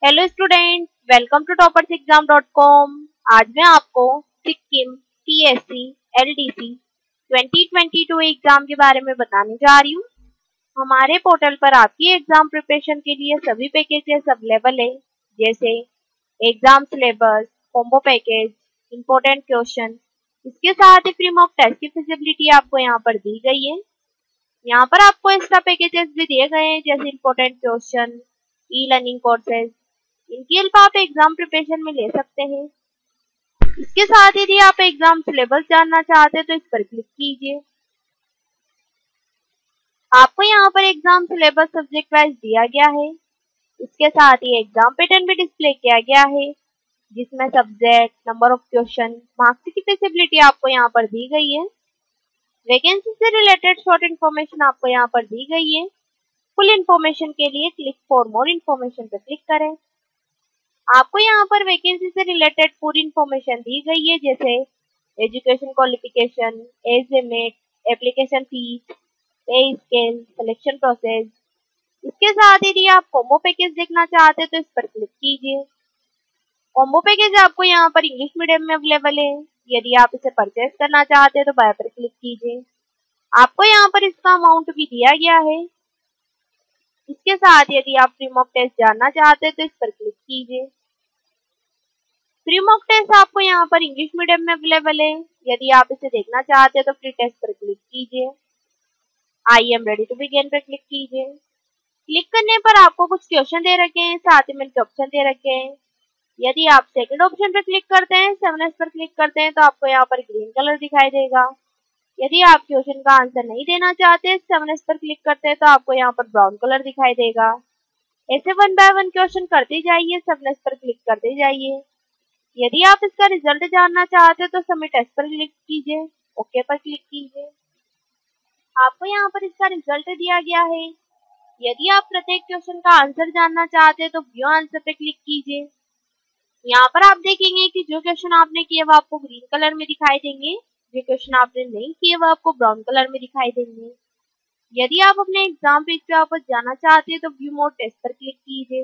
Hello student, welcome to toppersexam.com। आज मैं आपको सिक्किम पीएससी एलडीसी 2022 एग्जाम के बारे में बताने जा रही हूँ। हमारे पोर्टल पर आपकी एग्जाम प्रिपरेशन के लिए सभी पैकेजेस अवेलेबल है, जैसे exam syllabus, combo package, important question. इसके साथ ही फ्री मॉक टेस्ट की फिजिबिलिटी आपको यहाँ पर दी गई है। यहाँ पर आपको एक्स्ट्रा पैकेजेस भी दिए गए हैं, जैसे important question, E learning courses. इनकी हेल्प आप एग्जाम प्रिपरेशन में ले सकते हैं। इसके साथ यदि आप एग्जाम सिलेबस जानना चाहते हैं तो इस पर क्लिक कीजिए। आपको यहाँ पर एग्जाम सिलेबस सब्जेक्ट वाइज दिया गया है। इसके साथ ही एग्जाम पैटर्न भी डिस्प्ले किया गया है, जिसमें subject, number of question, marks की फिजिबिलिटी आपको यहाँ पर दी गई है। वैकेंसी से रिलेटेड शॉर्ट इन्फॉर्मेशन आपको यहाँ पर दी गई है। फुल इन्फॉर्मेशन के लिए क्लिक फॉर मोर इन्फॉर्मेशन पर क्लिक करें। आपको यहाँ पर वैकेंसी से रिलेटेड पूरी इन्फॉर्मेशन दी गई है, जैसे education qualification, age limit, application fees, pay scale, selection process. इसके साथ यदि आप कॉम्बो पैकेज देखना चाहते हैं तो इस पर क्लिक कीजिए। कॉम्बो पैकेज आपको यहाँ पर इंग्लिश मीडियम में अवेलेबल है। यदि आप इसे परचेज करना चाहते हैं तो बाय पर क्लिक कीजिए। आपको यहाँ पर इसका अमाउंट भी दिया गया है। इसके साथ यदि आप फ्री मॉक टेस्ट जानना चाहते हैं तो इस पर क्लिक कीजिए। फ्री मॉक टेस्ट आपको यहाँ पर इंग्लिश मीडियम में अवेलेबल है। यदि आप इसे देखना चाहते हैं तो फ्री टेस्ट पर क्लिक कीजिए। I am ready to begin पर क्लिक कीजिए। क्लिक करने पर आपको कुछ क्वेश्चन दे रखे हैं, साथ ही में ऑप्शन दे रखे हैं। यदि आप सेकंड ऑप्शन पर क्लिक करते हैं, 7S पर क्लिक करते हैं, तो आपको यहाँ पर ग्रीन कलर दिखाई देगा। यदि आप क्वेश्चन का आंसर नहीं देना चाहते, 7S पर क्लिक करते हैं, तो आपको यहाँ पर ब्राउन कलर दिखाई देगा। ऐसे 1 बाय 1 क्वेश्चन करते जाइए, 7S पर क्लिक करते जाइए। यदि आप इसका रिजल्ट जानना चाहते हैं तो सबमिट एज पर क्लिक कीजिए, ओके पर क्लिक कीजिए। आपको यहाँ पर इसका रिजल्ट दिया गया है। यदि आप प्रत्येक क्वेश्चन का आंसर जानना चाहते हैं तो व्यू आंसर पे क्लिक कीजिए। यहाँ पर आप देखेंगे कि जो क्वेश्चन आपने किए वो आपको ग्रीन कलर में दिखाई देंगे, जो क्वेश्चन आपने नहीं किए वो आपको ब्राउन कलर में दिखाई देंगे। यदि आप अपने एग्जाम पेज पे वापस जाना चाहते हैं तो व्यू मोड टेस्ट पर क्लिक कीजिए।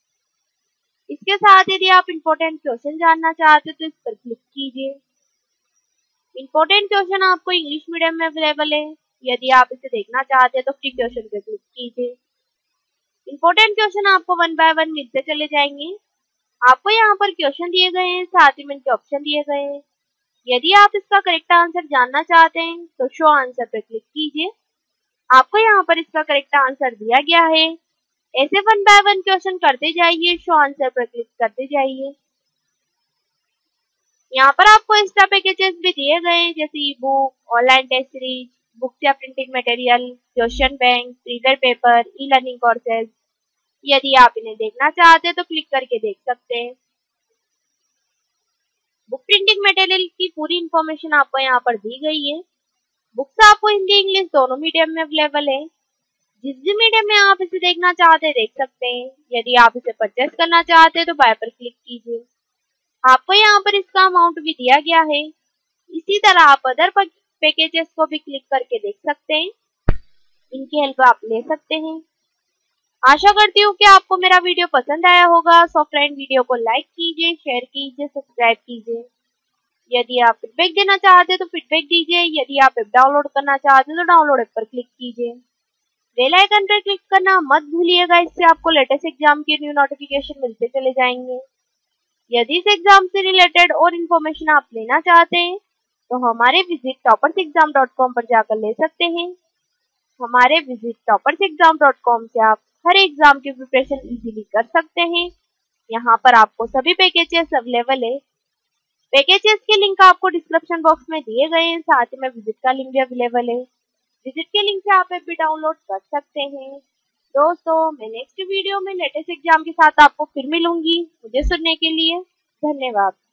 इसके साथ यदि आप इंपॉर्टेंट क्वेश्चन जानना चाहते हैं तो इस पर क्लिक कीजिए। इंपॉर्टेंट क्वेश्चन आपको इंग्लिश मीडियम में अवेलेबल है। यदि आप इसे देखना चाहते हैं तो फ्री क्वेश्चन पर क्लिक कीजिए। इंपॉर्टेंट क्वेश्चन आपको 1 बाय 1 मिलते चले जाएंगे। आपको यहाँ पर क्वेश्चन दिए गए हैं, साथ ही में इनके ऑप्शन दिए गए हैं। यदि आप इसका करेक्ट आंसर जानना चाहते हैं तो शो आंसर पर क्लिक कीजिए। आपको यहाँ पर इसका करेक्ट आंसर दिया गया है। ऐसे 1 बाय 1 क्वेश्चन करते जाइए, शो आंसर पर क्लिक करते जाइए। यहाँ पर आपको एक्स्ट्रा पैकेजेस भी दिए गए हैं, जैसे e book, online test series, books या printing material, question bank, reader paper, e learning courses. यदि आप इन्हें देखना चाहते हैं तो क्लिक करके देख सकते हैं। बुक प्रिंटिंग मटेरियल की पूरी इंफॉर्मेशन आपको यहाँ पर दी गई है। बुक्स आपको हिंदी इंग्लिश दोनों मीडियम में अवेलेबल है। जिस भी मीडियम में आप इसे देखना चाहते हैं देख सकते हैं। यदि आप इसे परचेस करना चाहते हैं तो बाय पर क्लिक कीजिए। आपको यहाँ पर इसका अमाउंट भी दिया गया है। इसी तरह आप अदर पैकेजेस को भी क्लिक करके देख सकते हैं। इनकी हेल्प आप ले सकते हैं। आशा करती हूँ कि आपको मेरा वीडियो पसंद आया होगा। सो फ्रेंड, वीडियो को लाइक कीजिए, शेयर कीजिए, सब्सक्राइब कीजिए। यदि आप फीडबैक देना चाहते हैं तो फीडबैक दीजिए। यदि आप ऐप डाउनलोड करना चाहते हैं तो डाउनलोड ऐप पर क्लिक कीजिए। बेल आइकन पर क्लिक करना मत भूलिएगा, इससे आपको लेटेस्ट एग्जाम के न्यू नोटिफिकेशन मिलते चले जाएंगे। यदि इस एग्जाम से रिलेटेड और इन्फॉर्मेशन आप लेना चाहते हैं तो हमारे विजिट toppersexam.com पर जाकर ले सकते हैं। हमारे विजिट toppersexam.com से आप हर एग्जाम की प्रिपरेशन इजीली कर सकते हैं। यहाँ पर आपको सभी पैकेजेस अवेलेबल है। पैकेजेस के लिंक आपको डिस्क्रिप्शन बॉक्स में दिए गए हैं, साथ ही में विजिट का लिंक भी अवेलेबल है। विजिट के लिंक से आप ऐप भी डाउनलोड कर सकते हैं। दोस्तों, मैं नेक्स्ट वीडियो में लेटेस्ट एग्जाम के साथ आपको फिर मिलूंगी। मुझे सुनने के लिए धन्यवाद।